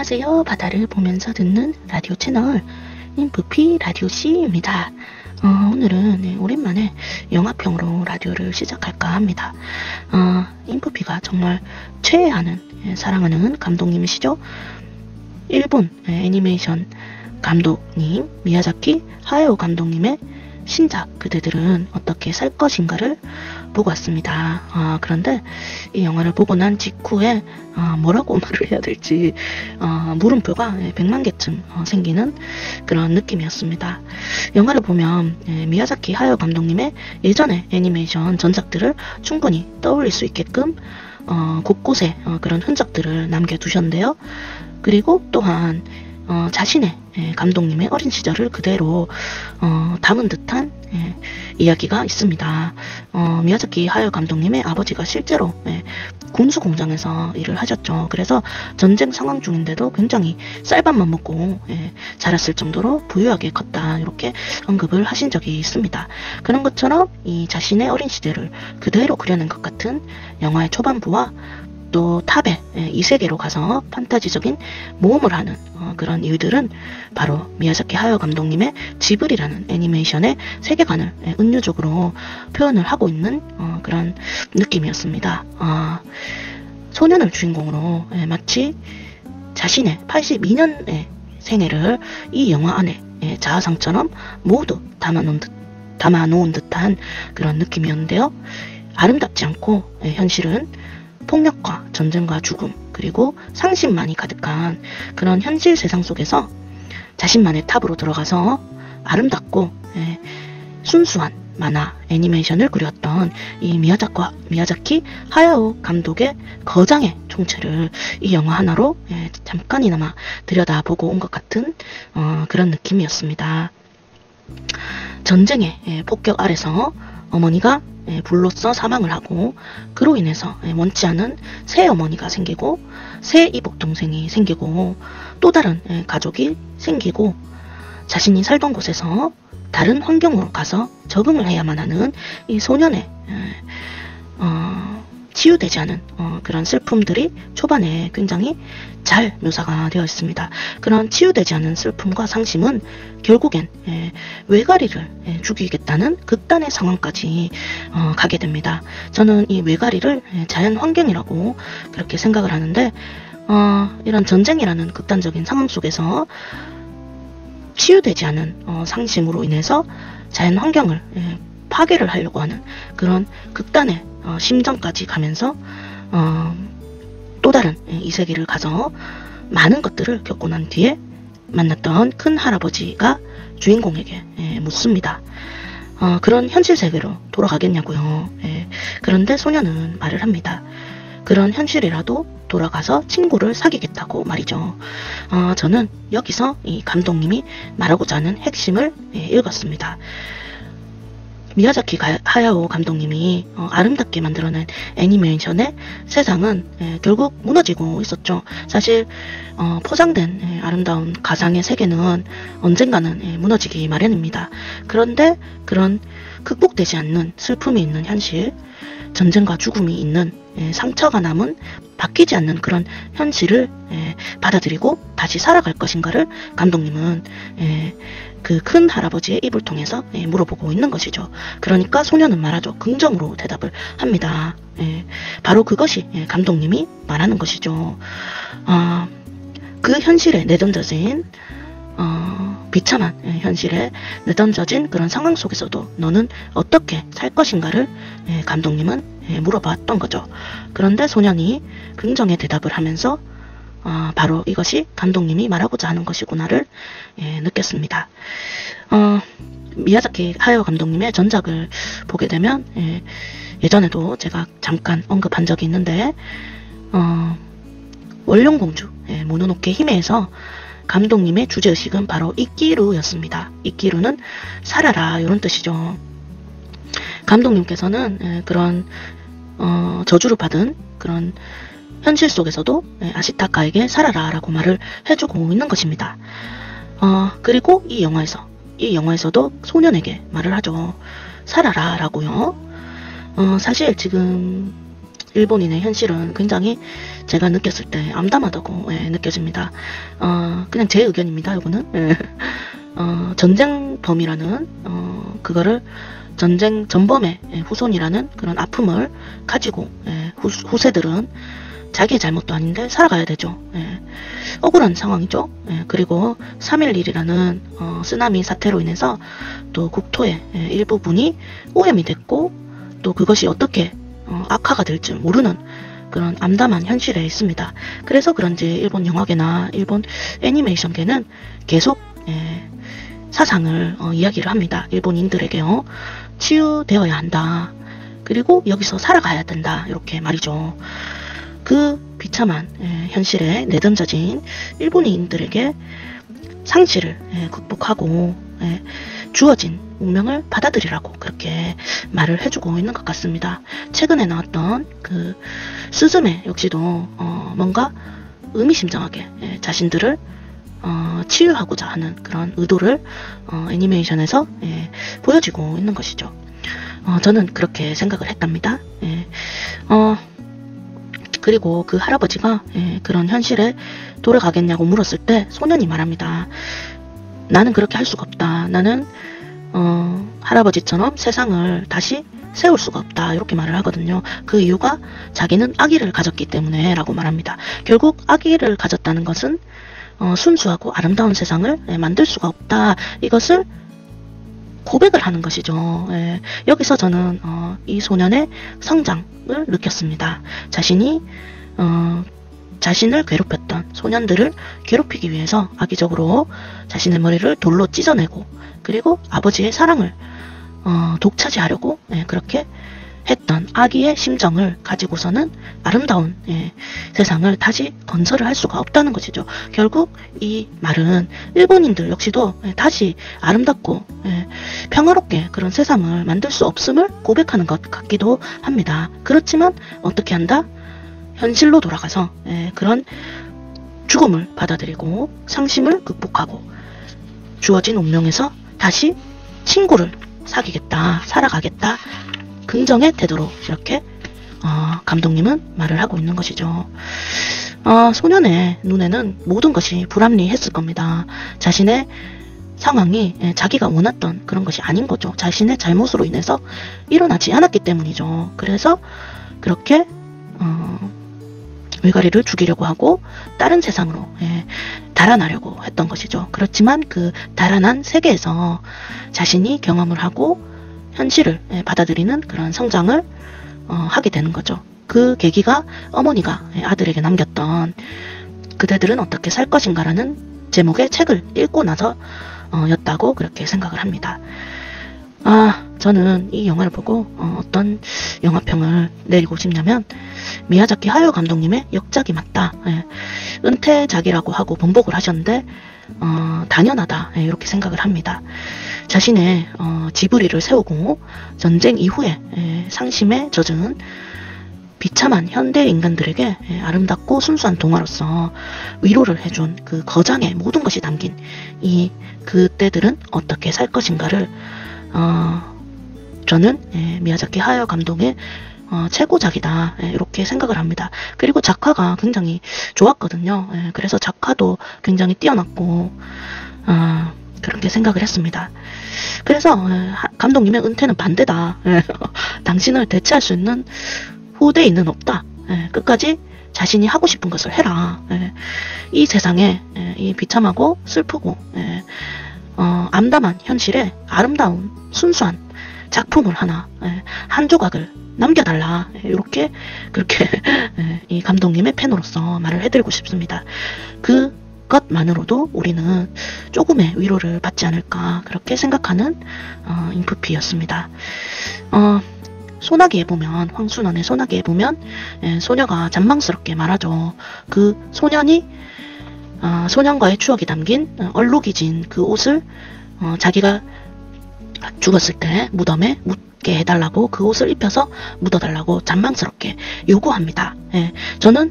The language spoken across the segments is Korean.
안녕하세요. 바다를 보면서 듣는 라디오 채널 인프피 라디오 C입니다. 오늘은 오랜만에 영화평으로 라디오를 시작할까 합니다. 인프피가 정말 최애하는 사랑하는 감독님이시죠. 일본 애니메이션 감독님 미야자키 하야오 감독님의 신작 그대들은 어떻게 살 것인가를 보고 왔습니다. 그런데 이 영화를 보고 난 직후에 뭐라고 말을 해야 될지 물음표가 100만 개쯤 생기는 그런 느낌이었습니다. 영화를 보면 미야자키 하야오 감독님의 예전의 애니메이션 전작들을 충분히 떠올릴 수 있게끔 곳곳에 그런 흔적들을 남겨두셨는데요. 그리고 또한 자신의 감독님의 어린 시절을 그대로 담은 듯한 이야기가 있습니다. 미야자키 하야오 감독님의 아버지가 실제로 군수 공장에서 일을 하셨죠. 그래서 전쟁 상황 중인데도 굉장히 쌀밥만 먹고 자랐을 정도로 부유하게 컸다, 이렇게 언급을 하신 적이 있습니다. 그런 것처럼 이 자신의 어린 시절을 그대로 그려낸 것 같은 영화의 초반부와 또 탑의 이 세계로 가서 판타지적인 모험을 하는 그런 이유들은 바로 미야자키 하야오 감독님의 지브리라는 애니메이션의 세계관을 은유적으로 표현을 하고 있는 그런 느낌이었습니다. 소년을 주인공으로 마치 자신의 82년의 생애를 이 영화 안에 자화상처럼 모두 담아놓은 듯한 그런 느낌이었는데요. 아름답지 않고 현실은 폭력과 전쟁과 죽음, 그리고 상심만이 가득한 그런 현실 세상 속에서 자신만의 탑으로 들어가서 아름답고 순수한 만화 애니메이션을 그렸던 이 미야자키 하야오 감독의 거장의 총체를 이 영화 하나로 잠깐이나마 들여다보고 온 것 같은 그런 느낌이었습니다. 전쟁의 폭격 아래서 어머니가 불로써 사망을 하고, 그로 인해서 원치 않은 새 어머니가 생기고 새 이복 동생이 생기고 또 다른 가족이 생기고, 자신이 살던 곳에서 다른 환경으로 가서 적응을 해야만 하는 이 소년의 치유되지 않은 그런 슬픔들이 초반에 굉장히 잘 묘사가 되어 있습니다. 그런 치유되지 않은 슬픔과 상심은 결국엔 외가리를 죽이겠다는 극단의 상황까지 가게 됩니다. 저는 이 외가리를 자연 환경이라고 그렇게 생각을 하는데, 이런 전쟁이라는 극단적인 상황 속에서 치유되지 않은 상심으로 인해서 자연 환경을 파괴를 하려고 하는 그런 극단의 심정까지 가면서 또 다른 이 세계를 가서 많은 것들을 겪고 난 뒤에 만났던 큰 할아버지가 주인공에게 묻습니다. 그런 현실 세계로 돌아가겠냐고요. 그런데 소녀는 말을 합니다. 그런 현실이라도 돌아가서 친구를 사귀겠다고 말이죠. 저는 여기서 이 감독님이 말하고자 하는 핵심을 읽었습니다. 미야자키 하야오 감독님이 아름답게 만들어낸 애니메이션의 세상은 결국 무너지고 있었죠. 사실 포장된 아름다운 가상의 세계는 언젠가는 무너지기 마련입니다. 그런데 그런 극복되지 않는 슬픔이 있는 현실, 전쟁과 죽음이 있는 상처가 남은 바뀌지 않는 그런 현실을 받아들이고 다시 살아갈 것인가를 감독님은 그 큰 할아버지의 입을 통해서 물어보고 있는 것이죠. 그러니까 소녀는 말하죠. 긍정으로 대답을 합니다. 바로 그것이 감독님이 말하는 것이죠. 그 현실에 내던져진 비참한 현실에 내던져진 그런 상황 속에서도 너는 어떻게 살 것인가를 감독님은 물어봤던 거죠. 그런데 소년이 긍정의 대답을 하면서 바로 이것이 감독님이 말하고자 하는 것이구나를 느꼈습니다. 미야자키 하야오 감독님의 전작을 보게 되면 예전에도 제가 잠깐 언급한 적이 있는데 원룡공주 모노노케 히메에서 감독님의 주제의식은 바로 이끼루였습니다. 이끼루는 살아라, 이런 뜻이죠. 감독님께서는 그런 저주를 받은 그런 현실 속에서도 아시타카에게 살아라 라고 말을 해주고 있는 것입니다. 그리고 이 영화에서도 소년에게 말을 하죠. 살아라 라고요. 사실 지금 일본인의 현실은 굉장히 제가 느꼈을 때 암담하다고 느껴집니다. 그냥 제 의견입니다. 이거는 전쟁범이라는 그거를 전쟁 전범의 후손이라는 그런 아픔을 가지고 후세들은 자기의 잘못도 아닌데 살아가야 되죠. 억울한 상황이죠. 그리고 3.11이라는 쓰나미 사태로 인해서 또 국토의 일부분이 오염이 됐고 또 그것이 어떻게 악화가 될지 모르는 그런 암담한 현실에 있습니다. 그래서 그런지 일본 영화계나 일본 애니메이션계는 계속 사상을 이야기를 합니다. 일본인들에게요. 치유되어야 한다. 그리고 여기서 살아가야 된다. 이렇게 말이죠. 그 비참한 현실에 내던져진 일본인들에게 상실을 극복하고 주어진 운명을 받아들이라고 그렇게 말을 해주고 있는 것 같습니다. 최근에 나왔던 그 스즈메 역시도 뭔가 의미심장하게 자신들을 치유하고자 하는 그런 의도를 애니메이션에서 보여지고 있는 것이죠. 저는 그렇게 생각을 했답니다. 그리고 그 할아버지가 그런 현실에 돌아가겠냐고 물었을 때 소년이 말합니다. 나는 그렇게 할 수가 없다. 나는 할아버지처럼 세상을 다시 세울 수가 없다. 이렇게 말을 하거든요. 그 이유가 자기는 아기를 가졌기 때문에 라고 말합니다. 결국 아기를 가졌다는 것은 순수하고 아름다운 세상을 만들 수가 없다. 이것을 고백을 하는 것이죠. 여기서 저는 이 소년의 성장을 느꼈습니다. 자신이 자신을 괴롭혔던 소년들을 괴롭히기 위해서 악의적으로 자신의 머리를 돌로 찢어내고 그리고 아버지의 사랑을 독차지하려고 그렇게 했던 아기의 심정을 가지고서는 아름다운 세상을 다시 건설을 할 수가 없다는 것이죠. 결국 이 말은 일본인들 역시도 다시 아름답고 평화롭게 그런 세상을 만들 수 없음을 고백하는 것 같기도 합니다. 그렇지만 어떻게 한다? 현실로 돌아가서 그런 죽음을 받아들이고 상심을 극복하고 주어진 운명에서 다시 친구를 사귀겠다, 살아가겠다, 긍정의 태도로 이렇게 감독님은 말을 하고 있는 것이죠. 소년의 눈에는 모든 것이 불합리했을 겁니다. 자신의 상황이 자기가 원했던 그런 것이 아닌 거죠. 자신의 잘못으로 인해서 일어나지 않았기 때문이죠. 그래서 그렇게 외가리를 죽이려고 하고 다른 세상으로 달아나려고 했던 것이죠. 그렇지만 그 달아난 세계에서 자신이 경험을 하고 현실을 받아들이는 그런 성장을 하게 되는 거죠. 그 계기가 어머니가 아들에게 남겼던 그대들은 어떻게 살 것인가라는 제목의 책을 읽고 나서 였다고 그렇게 생각을 합니다. 저는 이 영화를 보고 어떤 영화평을 내리고 싶냐면 미야자키 하야오 감독님의 역작이 맞다. 은퇴작이라고 하고 번복을 하셨는데 당연하다. 이렇게 생각을 합니다. 자신의 지브리를 세우고 전쟁 이후에 상심에 젖은 비참한 현대 인간들에게 아름답고 순수한 동화로서 위로를 해준 그 거장의 모든 것이 담긴 이 그때들은 어떻게 살 것인가를 저는 미야자키 하야오 감독의 최고작이다 이렇게 생각을 합니다. 그리고 작화가 굉장히 좋았거든요. 그래서 작화도 굉장히 뛰어났고 그렇게 생각을 했습니다. 그래서 감독님의 은퇴는 반대다. 당신을 대체할 수 있는 후대인은 없다. 끝까지 자신이 하고 싶은 것을 해라. 이 세상에 이 비참하고 슬프고 암담한 현실에 아름다운 순수한 작품을 하나 한 조각을 남겨달라. 이렇게 그렇게 이 감독님의 팬으로서 말을 해드리고 싶습니다. 그것만으로도 우리는 조금의 위로를 받지 않을까 그렇게 생각하는 인프피였습니다. 소나기에 보면 황순원의 소나기에 보면 소녀가 잔망스럽게 말하죠. 그 소년이 소년과의 추억이 담긴 얼룩이 진 그 옷을 자기가 죽었을 때 무덤에 묻게 해달라고 그 옷을 입혀서 묻어달라고 잔망스럽게 요구합니다. 저는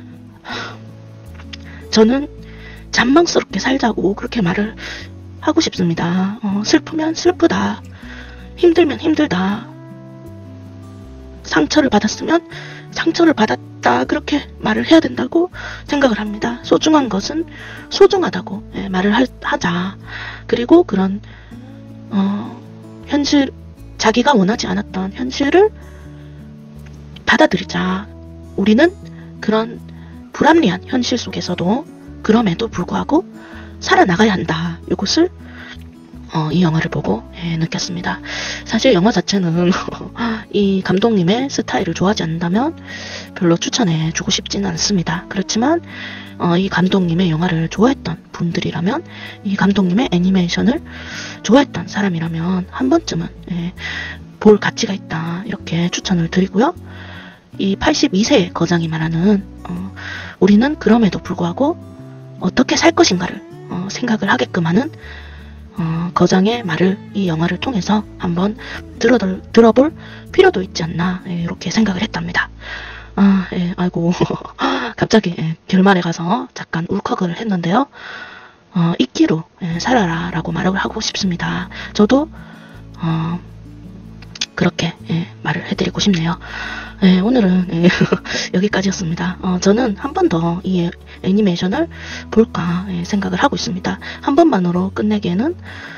잔망스럽게 살자고 그렇게 말을 하고 싶습니다. 슬프면 슬프다. 힘들면 힘들다. 상처를 받았으면 상처를 받았다 그렇게 말을 해야 된다고 생각을 합니다. 소중한 것은 소중하다고 말을 하자. 그리고 그런 현실, 자기가 원하지 않았던 현실을 받아들이자. 우리는 그런 불합리한 현실 속에서도 그럼에도 불구하고 살아나가야 한다. 이것을 이 영화를 보고 느꼈습니다. 사실 영화 자체는 이 감독님의 스타일을 좋아하지 않는다면 별로 추천해 주고 싶지는 않습니다. 그렇지만 이 감독님의 영화를 좋아했던 분들이라면, 이 감독님의 애니메이션을 좋아했던 사람이라면 한 번쯤은 볼 가치가 있다 이렇게 추천을 드리고요. 이 82세의 거장이 말하는 우리는 그럼에도 불구하고 어떻게 살 것인가를 생각을 하게끔 하는 거장의 말을 이 영화를 통해서 한번 들어볼 필요도 있지 않나 이렇게 생각을 했답니다. 아이고 갑자기 결말에 가서 잠깐 울컥을 했는데요. 잊기로 살아라 라고 말을 하고 싶습니다. 저도 그렇게 말을 해드리고 싶네요. 오늘은 여기까지였습니다. 저는 한 번 더 이 애니메이션을 볼까 생각을 하고 있습니다. 한 번만으로 끝내기에는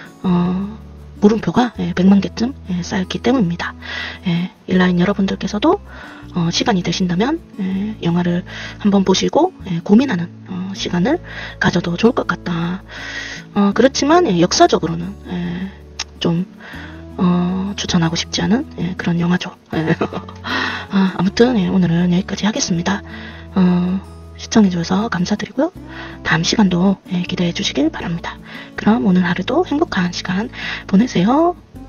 물음표가 100만 개쯤 쌓였기 때문입니다. 일라인 여러분들께서도 시간이 되신다면 영화를 한번 보시고 고민하는 시간을 가져도 좋을 것 같다. 그렇지만 역사적으로는 좀 추천하고 싶지 않은 그런 영화죠. 아무튼 오늘은 여기까지 하겠습니다. 시청해주셔서 감사드리고요. 다음 시간도 기대해 주시길 바랍니다. 그럼 오늘 하루도 행복한 시간 보내세요.